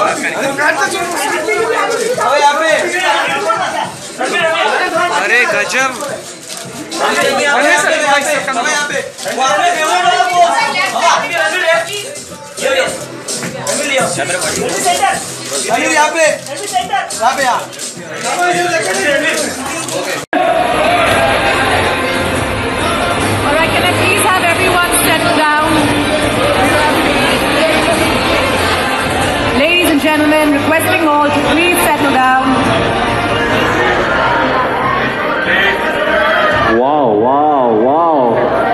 अरे गजब। Gentlemen, requesting all to please settle down. Wow, wow, wow.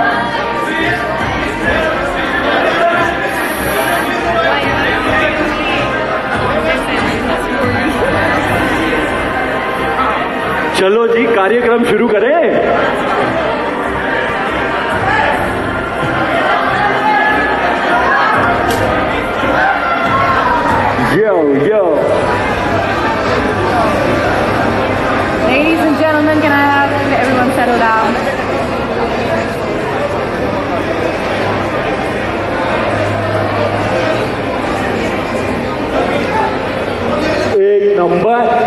चलो जी कार्यक्रम शुरू करें। Yo, yo. Ladies and gentlemen, can I have everyone settle down? एक नंबर।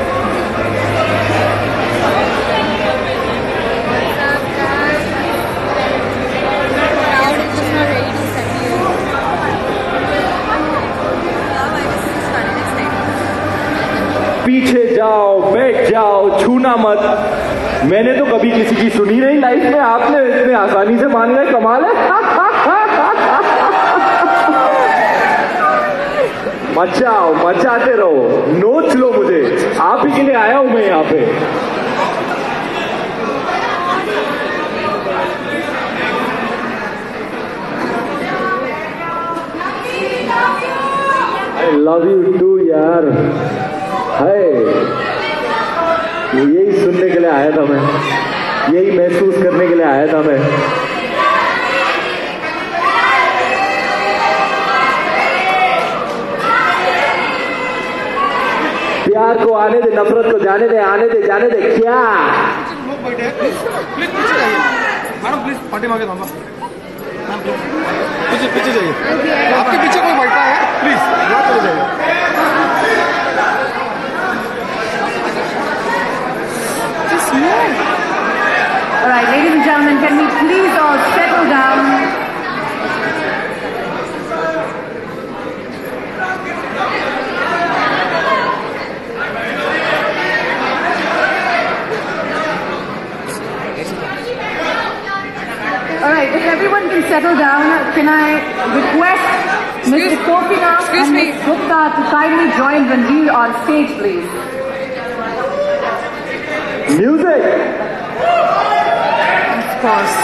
पीछे जाओ, बैठ जाओ, छूना मत। मैंने तो कभी किसी की सुनी नहीं लाइफ में, आपने इतने आसानी से मान गए, कमाल है। मचाओ, मचाते रहो, नोच लो मुझे, आप ही के लिए आया हूं मैं यहाँ पे। I love you too यार। है यही सुनने के लिए आया था मैं, यही महसूस करने के लिए आया था मैं। प्यार को आने दे, नफरत को जाने दे, आने दे जाने दे। क्या प्लीज पीछे जाइए मैडम, प्लीज पार्टी मांगे थांबा। पीछे पीछे जाइए, आपके पीछे कोई बैठा है, प्लीज यहाँ चले जाइए। All right, ladies and gentlemen, can we please all settle down? All right, if everyone can settle down, can I request Mr. Gopinath and Ms. Gupta to kindly join Ranveer on stage, please? Music. Of course.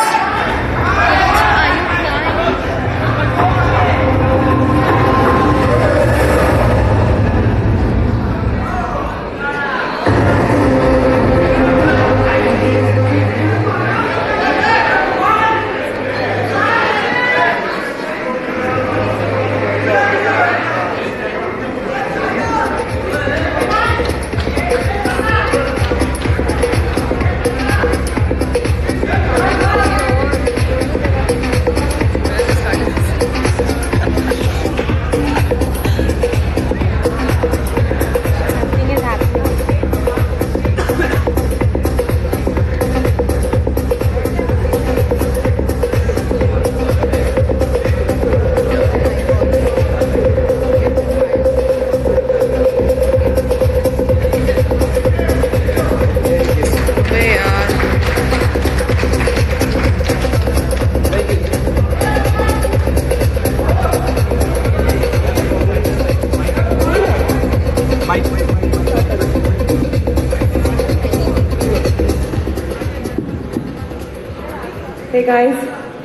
Hey guys,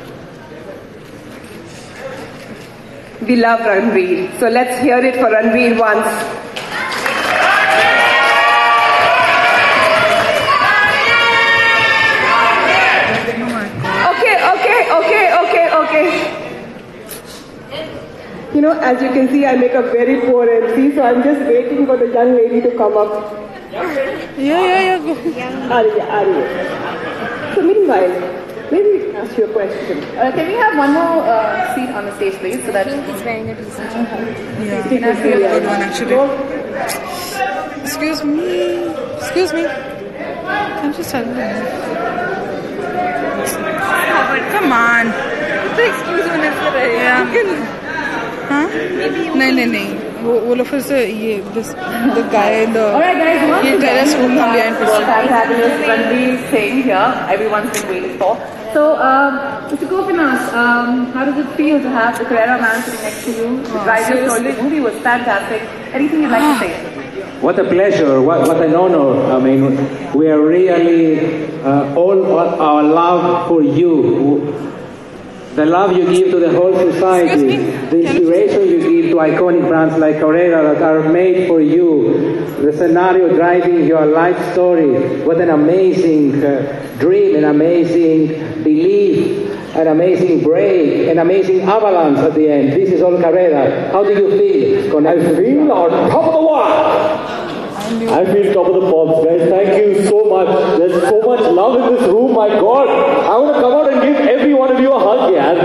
we love Ranveer, so let's hear it for Ranveer once. Okay. You know, as you can see, I make a very poor MC, so I'm just waiting for the young lady to come up. Yeah. Are you? So meanwhile, maybe ask you a question. Can we have one more seat on the stage, please, so that He's wearing a decent yeah. Good one, actually. Excuse me. Excuse me. I'm just telling you. Come on. excuse me Yeah. Huh? नहीं. वो लोग फिर से ये the guy in the Alright guys, once ये terrace room from behind the fabulous Ranveer Singh here, everyone's been waiting for. So, Mr. Gopinath, how does it feel to have the Carrera man sitting next to you? The drive your story, the movie was fantastic. Anything you'd like to say? What a pleasure, what an honor. I mean, we are really all our love for you. The love you give to the whole society, the inspiration you give to iconic brands like Carrera that are made for you, the scenario driving your life story. What an amazing dream, an amazing belief, an amazing break, an amazing avalanche at the end. This is all Carrera. How do you feel? I feel on top of the world. I feel top of the pops, guys. Thank you so much. There's so much love in this room, my God. I want to come out and give every one of you a hug, yaar.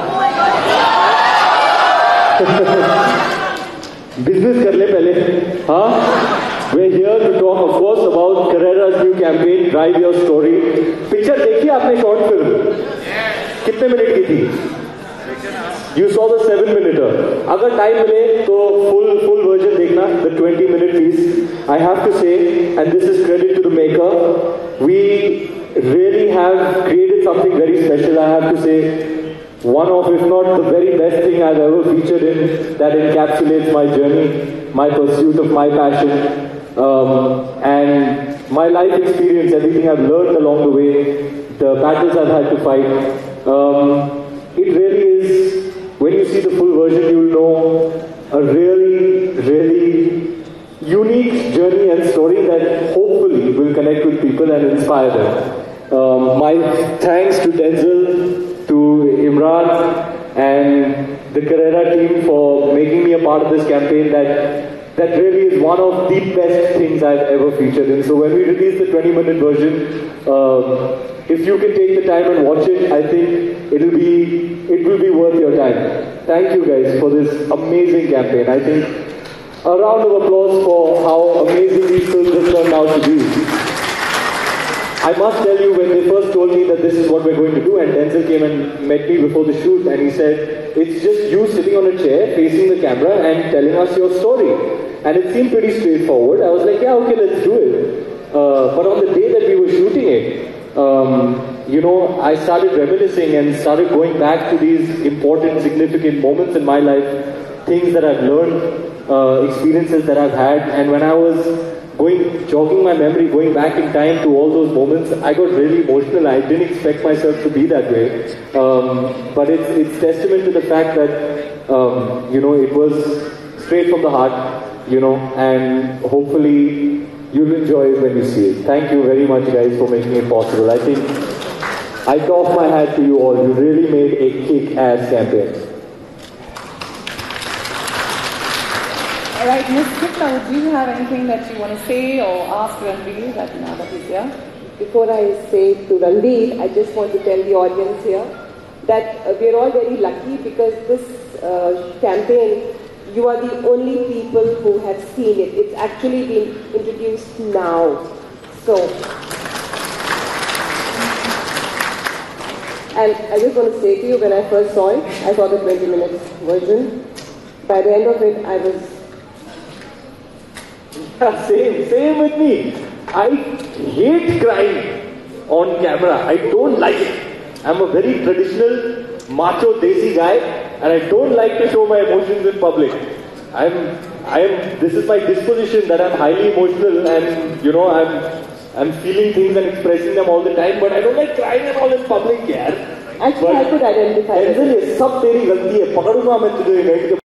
Business kar le pehle. Huh? We're here to talk, of course, about Carrera's new campaign, Drive Your Story. Picture देखी आपने short film? कितने minute की थी? You saw the 7-minute. अगर time मिले तो full version देखना, the 20-minute piece. I have to say, and this is credit to the maker, we really have created something very special. I have to say, one of, if not the very best thing I've ever featured in, that encapsulates my journey, my pursuit of my passion, and my life experience, everything I've learned along the way, the battles I've had to fight. It really is, when you see the full version, you'll know a really, really unique journey and story that hopefully will connect with people and inspire them. My thanks to Denzel, to Imran and the Carrera team for making me a part of this campaign that really is one of the best things I've ever featured in. So when we release the 20-minute version, if you can take the time and watch it, I think it will be worth your time. Thank you guys for this amazing campaign. I think a round of applause for how amazing these films have turned out to be. I must tell you, when they first told me that this is what we're going to do, and Denzel came and met me before the shoot, and he said, it's just you sitting on a chair, facing the camera, and telling us your story. And it seemed pretty straightforward. I was like, yeah, okay, let's do it. But on the day that we were shooting it, I started reminiscing and started going back to these important, significant moments in my life, things that I've learned, experiences that I've had, and when I was jogging my memory, going back in time to all those moments, I got really emotional. I didn't expect myself to be that way. But it's testament to the fact that, it was straight from the heart, and hopefully you'll enjoy it when you see it. Thank you very much, guys, for making it possible. I think I doff my hat to you all. You really made a kick-ass campaign. Alright, Ms. Gupta, do you have anything that you want to say or ask Ranveer that he's here? Before I say to Ranveer, I just want to tell the audience here that we are all very lucky because this campaign, you are the only people who have seen it. It's actually been introduced now. So, and I just want to say to you, when I first saw it, I saw the 20-minute version. By the end of it, I was... Same with me. I hate crying on camera. I don't like it. I'm a very traditional, macho, desi guy, and I don't like to show my emotions in public. This is my disposition that I'm highly emotional and, I'm feeling things and expressing them all the time, but I don't like crying and all in public, yaar. Actually, I could identify. Denzel, ये सब तेरी गलती है. पकड़ूंगा मैं तुझे